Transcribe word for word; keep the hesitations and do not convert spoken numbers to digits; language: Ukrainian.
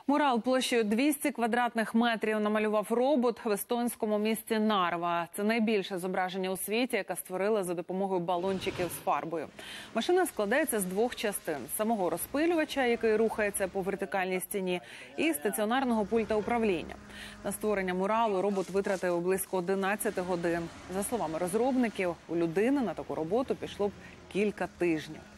Мурал площею двісті квадратних метрів намалював робот в естонському місті Нарва. Це найбільше зображення у світі, яке створили за допомогою балончиків з фарбою. Машина складається з двох частин – самого розпилювача, який рухається по вертикальній стіні, і стаціонарного пульта управління. На створення муралу робот витратив близько одинадцяти годин. За словами розробників, у людини на таку роботу пішло б кілька тижнів.